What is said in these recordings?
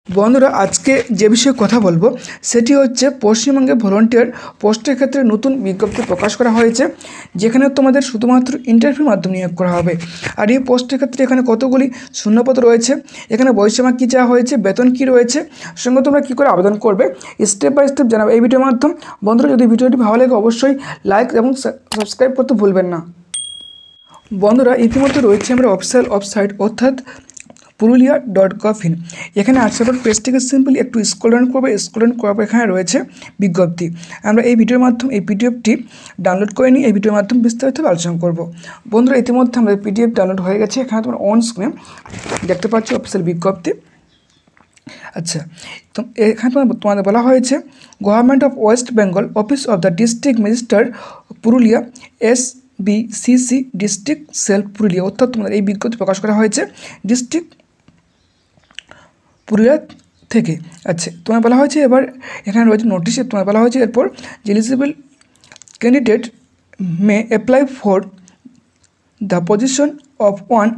বন্ধুরা আজকে যে বিষয়ে কথা বলবো সেটি হচ্ছে পশ্চিমবঙ্গে ভলান্টিয়ার পোস্টের ক্ষেত্রে নতুন বিজ্ঞপ্তি প্রকাশ করা হয়েছে, যেখানে তোমাদের শুধুমাত্র ইন্টারভিউর মাধ্যমে নিয়োগ করা হবে। আর এই পোস্টের ক্ষেত্রে এখানে কতগুলি শূন্যপদ রয়েছে, এখানে বয়সীমা কী চাওয়া হয়েছে, বেতন কী রয়েছে, সঙ্গে তোমরা কী করে আবেদন করবে স্টেপ বাই স্টেপ জানাবো এই ভিডিওর মাধ্যমে। বন্ধুরা যদি ভিডিওটি ভালো লাগে অবশ্যই লাইক এবং সাবস্ক্রাইব করতে ভুলবেন না। বন্ধুরা ইতিমধ্যে রয়েছে আমরা অফিসিয়াল ওয়েবসাইট অর্থাৎ purulia.gov.in। এখানে আসার পর পেজটিকে সিম্পলি একটু স্ক্রল ডাউন করবে, স্ক্রল ডাউন করার পর এখানে রয়েছে বিজ্ঞপ্তি। আমরা এই ভিডিওর মাধ্যমে এই পিডিএফটি ডাউনলোড করে নিই, এই ভিডিওর মাধ্যমে বিস্তারিতভাবে আলোচনা করব। বন্ধুরা ইতিমধ্যে আমাদের পিডিএফ ডাউনলোড হয়ে গেছে, এখানে তোমরা অন স্ক্রিনে দেখতে পাচ্ছ অফিসিয়াল বিজ্ঞপ্তি। আচ্ছা, তো এখানে তোমাদের বলা হয়েছে government of West Bengal office of the district magistrate Purulia SBCC district cell Purulia, অর্থাৎ তোমাদের এই বিজ্ঞপ্তি প্রকাশ করা হয়েছে ডিস্ট্রিক্ট পুরুলিয়া থেকে। আচ্ছা, তোমার বলা হয়েছে এবার এখানে রয়েছে নোটিশে তোমার বলা হয়েছে এরপর যে eligible candidate may apply for the position of one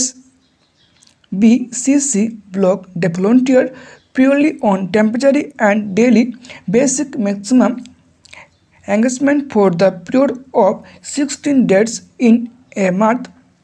SBCC block the volunteer purely on temporary and daily basic maximum engagement for the period of 16 days in a month,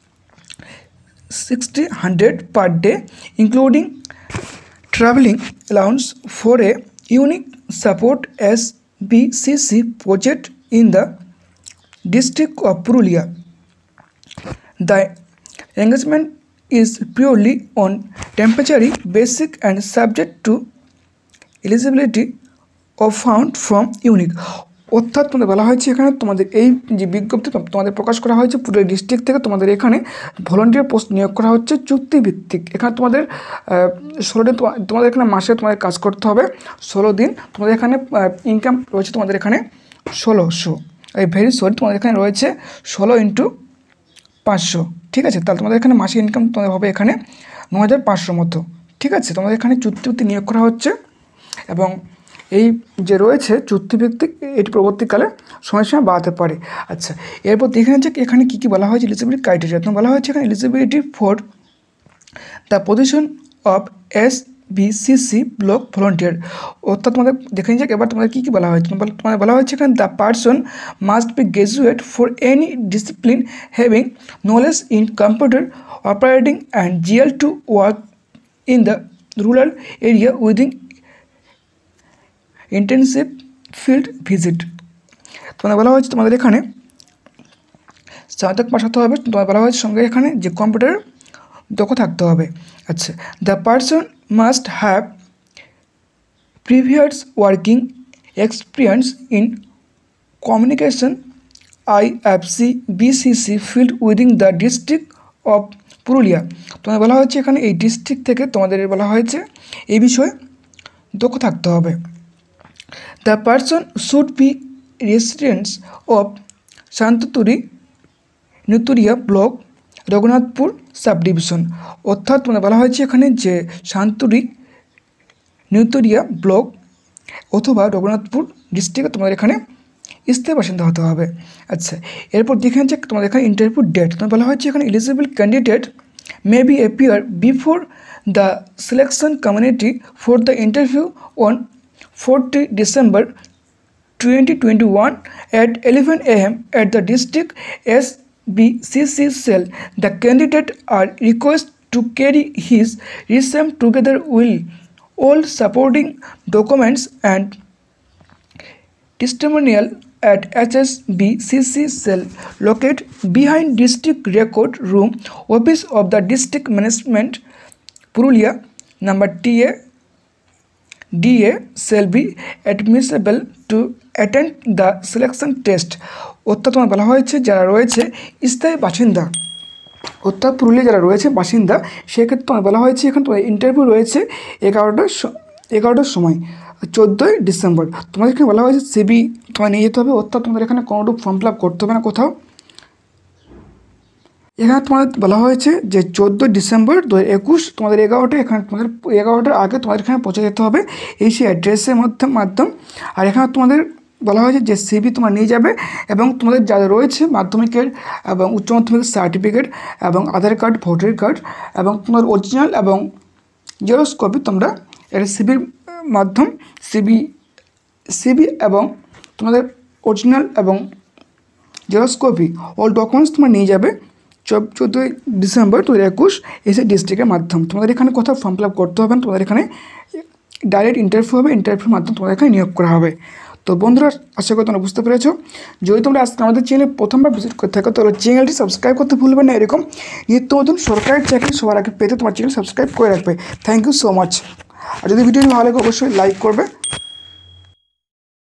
60-100 per day, including traveling allowance for a unique support SBCC project in the district of Purulia. The engagement is purely on temporary basic and subject to eligibility of found from unique। অর্থাৎ তোমাদের বলা হয়েছে এখানে তোমাদের এই যে বিজ্ঞপ্তি তোমাদের প্রকাশ করা হয়েছে পুরুলিয়া ডিস্ট্রিক্ট থেকে, তোমাদের এখানে ভলান্টিয়ার পোস্ট নিয়োগ করা হচ্ছে চুক্তিভিত্তিক। এখানে তোমাদের 16 দিন তোমাদের এখানে মাসে তোমাদের কাজ করতে হবে 16 দিন। তোমাদের এখানে ইনকাম রয়েছে তোমাদের এখানে 1600, এই ভেরি সরি তোমাদের এখানে রয়েছে 16 × 500, ঠিক আছে। তাহলে তোমাদের এখানে মাসিক ইনকাম তোমাদের হবে এখানে 9500 মতো, ঠিক আছে। তোমাদের এখানে চুক্তিভিত্তিক নিয়োগ করা হচ্ছে এবং এই যে রয়েছে চুক্তিভিত্তিক এটি পরবর্তীকালে সময়সীমা বাড়াতে পারে। আচ্ছা, এরপর দেখে নিচ্ছে এখানে কী কী বলা হয়েছে এলিজিবিলিটি ক্রাইটেরিয়া। তোমার বলা হয়েছে এখানে eligibility for the position of SBCC block volunteer, অর্থাৎ তোমাদের দেখে নিচ্ছে এবার তোমাদের কী কী বলা হয়েছে। তোমাদের বলা হয়েছে এখানে the person must be graduate for any discipline having knowledge in computer operating and GL to work in the rural area within intensive field visit. তোমাদের বলা হয়েছে তোমাদের এখানে স্নাতক পাস হতে হবে। তোমাদের বলা হয়েছে সঙ্গে এখানে যে কম্পিউটার দক্ষ থাকতে হবে। আচ্ছা, the person must have previous working experience in communication IFC BCC field within the district of Purulia. তোমাদের বলা হয়েছে এখানে এই ডিস্ট্রিক্ট থেকে তোমাদের বলা হয়েছে এই বিষয়ে দক্ষ থাকতে হবে। The person should be residents of Santuri Neturia block Raghunathpur sub division, অর্থাৎ তোমাদের বলা হয়েছে এখানে যে শান্তুরি নিতুরিয়া ব্লক অথবা রঘুনাথপুর ডিস্ট্রিক্টে তোমাদের এখানে স্থায়ী বাসিন্দা হতে হবে। আচ্ছা, এরপর দেখে নিচ্ছে তোমাদের এখানে ইন্টারভিউ ডেট। তোমাদের বলা হয়েছে এখানে eligible candidate may be appear before the selection committee for the interview on 4th December 2021 at 11 AM at the district SBCC cell. The candidate are requested to carry his resume together with all supporting documents and testimonial at SBCC cell located behind district record room office of the district management Purulia number DA shall be admissible to attend the selection test। অর্থাৎ তোমার বলা হয়েছে যারা রয়েছে স্থায়ী বাসিন্দা অর্থাৎ পুরুলিয়া যারা রয়েছে বাসিন্দা সেক্ষেত্রে তোমার বলা হয়েছে এখানে তোমার ইন্টারভিউ রয়েছে 11টার সময় 14 ডিসেম্বর। তোমাদের এখানে বলা হয়েছে CV তোমার নিয়ে যেতে হবে, অর্থাৎ তোমাদের এখানে কোনো ফর্ম ফিল আপ করতে হবে না কোথাও। এখানে তোমাদের বলা হয়েছে যে 14 ডিসেম্বর 2021 তোমাদের 11টা এখানে তোমাদের 11টার আগে তোমাদের এখানে পৌঁছে যেতে হবে এই সেই অ্যাড্রেসের মাধ্যম। আর এখানে তোমাদের বলা হয়েছে যে CV তোমার নিয়ে যাবে এবং তোমাদের যা রয়েছে মাধ্যমিকের এবং উচ্চ মাধ্যমিকের সার্টিফিকেট এবং আধার কার্ড, ভোটার কার্ড এবং তোমার অরিজিনাল এবং জেরক্স কপি তোমরা এটা সিবির মাধ্যম সিবি এবং তোমাদের অরিজিনাল এবং জেরক্স কপি অল ডকুমেন্টস তোমরা নিয়ে যাবে 14ই ডিসেম্বর 2021 এসে ডিস্ট্রিক্টের মাধ্যম। তোমাদের এখানে কোথাও ফর্ম ফিল আপ করতে হবে না, তোমাদের এখানে ডাইরেক্ট ইন্টারভিউ হবে, ইন্টারভিউর মাধ্যমে তোমাদের এখানে নিয়োগ করা হবে। তো বন্ধুরা আশা করি তোমরা বুঝতে পেরেছো। যদি তোমরা আজকে আমাদের চ্যানেলে প্রথমবার ভিজিট করে থাকো তাহলে চ্যানেলটি সাবস্ক্রাইব করতে ভুলবে না। এরকম নিত্য নতুন সরকারি চাকরি সবার আগে পেতে তোমার চ্যানেল সাবস্ক্রাইব করে রাখবে। Thank you so much. আর যদি ভিডিওটি ভালো লাগে অবশ্যই লাইক করবে।